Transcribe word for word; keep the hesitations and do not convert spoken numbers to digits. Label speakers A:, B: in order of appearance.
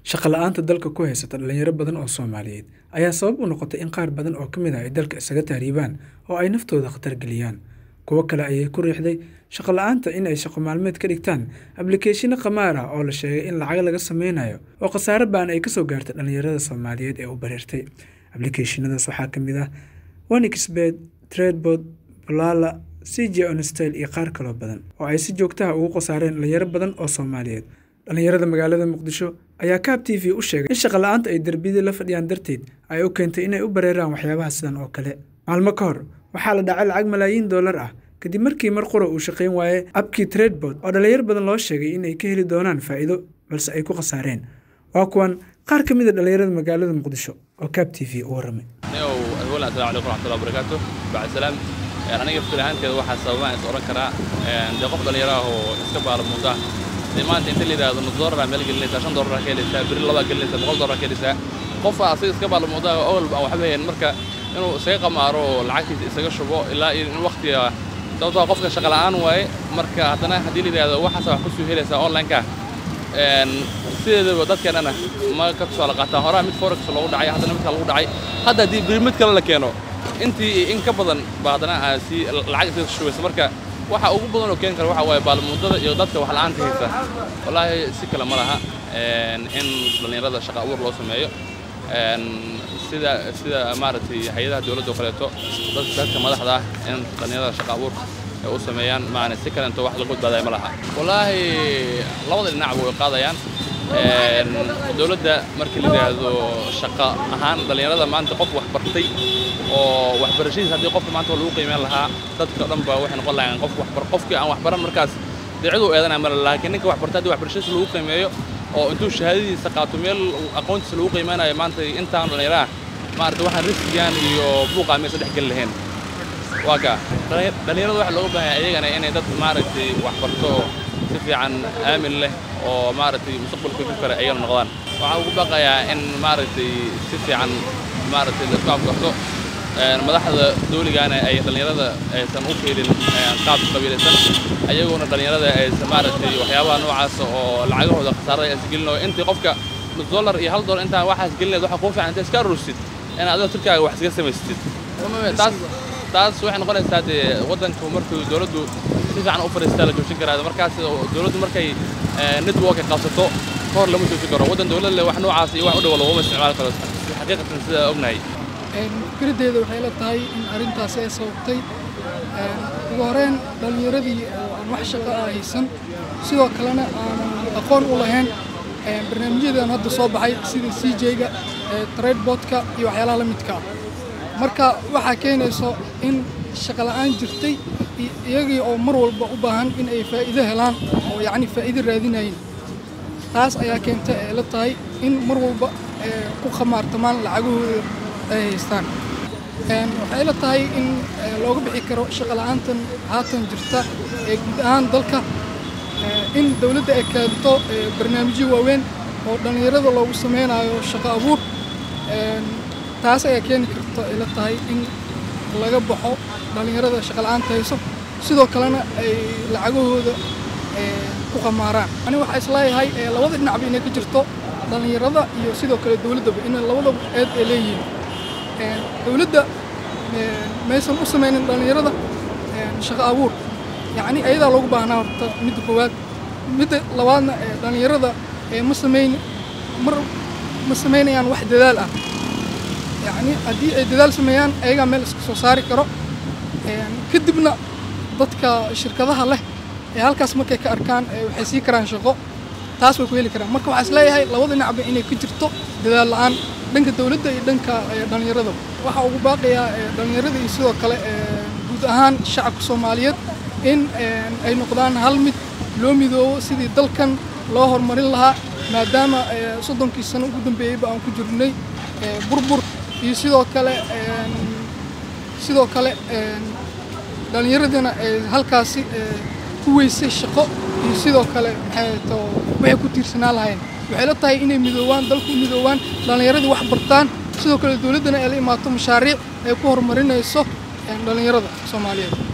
A: Shaqo la'aanta dalka ku haysata dhalinyaro badan oo Soomaaliyeed ayaa sabab u noqotay in qaar badan oo ka mid ah ay dalka isaga tahriibaan oo ay naftooda khatar geliyaan. Kuwo kale ayay ku riixday shaqo la'aanta in ay shaqo maalmeed ka dhigtaan application qamaar ah oo la sheegay in lacag laga sameynayo oo khasaare baan ay ka soo gaartay dhalinyarada Soomaaliyeed ee u bareertay. Applicationadaas waxaa ka mid ah OneXBet, Tradebot, Bulala, C J On Style iyo qaar kale badan oo ay si joogto ah ugu qasaareen dhalinyaro badan oo Soomaaliyeed. dhalinyarada magaalada Muqdisho ayaa Kaab T V u sheegay in shaqo la'aanta ay darbiyada la fadhiyaan darteed ay u keentay inay u bareeraan waxyaabaha sidan oo kale. Maalmo ka hor waxaa la dhacay lacag malaayiin dollar ah kadib markii mar qura uu shaqayn waayay abkii Tradebot oo dhalinyaro badan loo sheegay in ay ka heli doonaan faa'iido balse ay ku qasaareen. Waa kuwan qaar ka mid ah dhalinyarada magaalada Muqdisho oo Kaab T V u waramay.
B: Assalaamu calaykum waraxmatullaahi wabarakaatuh. Bacd salaam. Aniga filahaanteeda waxaa sababay is oran karaa in qof dhalinyaro ah oo iska baalamuda maanta inta la yiraahdo nus dollar meel gelinaysa shan dollar ka helaysa bir laba gelinaysa boqol dollar ka helaysa qof asaga iska baalamuda oo walba waxba heen marka inuu isaga qamaaro lacagtiisa isaga shubo ilaa in waqtiga sababtoo qofka shaqo la'aan waaye marka haddana hadii la yiraahdo waxa wax ku soo helaysa online ka een sideedaba dadkeenana ma ka soo la qaataa hore mid forex lagu dhacay haddana mid kale lagu dhacay hadda hadii bir mid kale la keeno intii in ka badan baadana si lacag iska shubeysa marka waxa ugu badan oo keen kara waxa way baalmudada iyo dadka wax la'aanta haysta wallahi si kala ma laha een in dhalinyarada shaqo abuur loo sameeyo een sida sida maaragtay hay'adaha dawladda kaleeto dadka dadka madaxda ah in dhalinyarada shaqo abuur ay u sameeyaan maana si kale inta wax lagu badbaaday ma laha wallahi labada dhinac way qaadayaan een dawladda markii la yiraahdo shaqo ahaan dhalinyarada maanta qof wax bartay oo wax barashadiisa hadii qofka maanta lagu qiimeyn lahaa dadka dhan baa waxay noqon lahayn qof wax bar qofkii aan wax baran markaas dicadu eedanaa ma laakiin ninka wax bartay wax barashadiisa lagu qiimeeyo oo intuu shahaadadiisa qaato meel aqoontiisa lagu qiimeynayo maanta intaan dhalinyarada maarta waxaan riskiyan iyo buuqa meesha dhex gal lahayn waaga dhalinyarada waxa looga baahan yahay ayagana inay dad maaragtay wax barto si fiican aamin leh oo maaragtay mustaqbalka ku kara ayay noqdaan waxa ugu baqayaa in maaragtay si fiican maaragtay la qaab garto madaxda dawligaana ay dhalinyarada aysan u fiirin qaab qabiileysan ayaguna dhalinyarada ay maaragtay waxyaabaha noocaas oo lacagahooda khasaarada ay isgelino intii qofka nus dollar iyo hal dollar inta waxa isgelinayd waxa ku fiican inta iska ruusid in aad turkaaga wax iska samaystid taas taas waxay noqonaysaa wadanka markuu dawladdu si fiican u fariistaa la joojin karaa markaas dawladdu markay network qabsato hor lama joojin karo wadan dawlad leh wax noocaas iyo wax u dhow loo isticmaali karo xaqiiqatan sida ognahay
C: fikradeeda waxay la tahay in arrintaas ay sababtay ugu horreyn dhalinyaradii oo aan wax shaqo ah haysan sidoo kalena aanan aqoon u lahayn barnaamijyadan hadda soo baxay sida C J-ga Tradebot-ka iyo waxyaalaha la midka ah marka waxaa keenayso in shaqo la'aan jirtay iyagii oo mar walba u baahan in ay faa'iido helaan oo yacni faa'iido raadinayeen taas ayaa keentay ay la tahay in mar walba ku khamaartamaan lacagahooda ay haystaan waxay la tahay in looga bixi karo shaqo la'aantan haatan jirta ee guud ahaan dalka in dawladda ay keento barnaamijyo waaweyn oo dhalinyarada loogu sameynayo shaqo abuur taas ayaa keeni karta ay la tahay in laga baxo dhalinyarada shaqo la'aanta hayso sidoo kalena ay lacagahooda ku khamaaraan aniga waxaa isleeyahay labada dhinacba inay ka jirto dhalinyarada iyo sidoo kale dawladdaba in labadaba eed ay leeyihiin dawladda maysan u sameynin dhalinyarada shaqo abuur yacni ayadaa loogu baahnaa horta midda koowaad midda labaadna dhalinyarada ma sameyn mar ma sameynayaan wax dadaal ah yacni haddii ay dadaal sameeyaan ayagaa meel iska soo saari karo kadibna dadka shirkadaha leh ee halkaas markay ka arkaan waxay sii karaan shaqo taas way ku heli karaan marka waxaa isleeyahay labada dhinacba inay ka jirto dadaal la'aan dhanka dawladda iyo dhanka dhalinyarada waxaa ugu baaqayaa dhalinyarada iyo sidoo kale guud ahaan shacabka Soomaaliyeed in ay noqdaan hal mid loo midoobo sidii dalkan loo horumarin lahaa maadaama soddonkii sano ugu dambeeyayba aan ku jirnay burbur iyo sidoo kale sidoo kale dhalinyaradana halkaasi ku weysay shaqo iyo sidoo kale waxay ku tiirsanaa lahayn waxay la tahay inay midoowaan dalku midoowaan dhalinyaradii wax bartaan sidoo kale dawladdana ay la imaato mashaariic ay ku horumarinayso dhalinyarada Soomaaliyeed